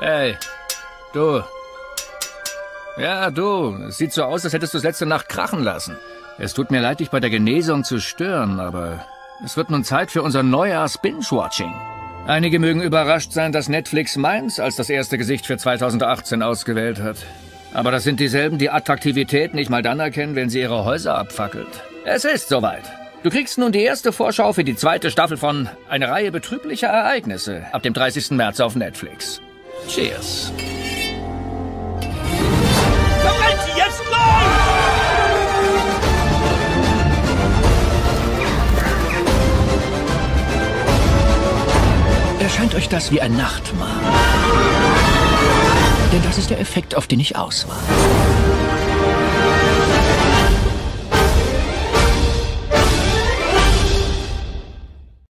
Hey, du. Ja, du. Es sieht so aus, als hättest du es letzte Nacht krachen lassen. Es tut mir leid, dich bei der Genesung zu stören, aber es wird nun Zeit für unser Neujahrs-Binge-Watching. Einige mögen überrascht sein, dass Netflix Mainz als das erste Gesicht für 2018 ausgewählt hat. Aber das sind dieselben, die Attraktivität nicht mal dann erkennen, wenn sie ihre Häuser abfackelt. Es ist soweit. Du kriegst nun die erste Vorschau für die zweite Staffel von Eine Reihe betrüblicher Ereignisse ab dem 30. März auf Netflix. Cheers. Verbrennt sie jetzt gleich! Erscheint euch das wie ein Nachtmahl? Denn das ist der Effekt, auf den ich aus war.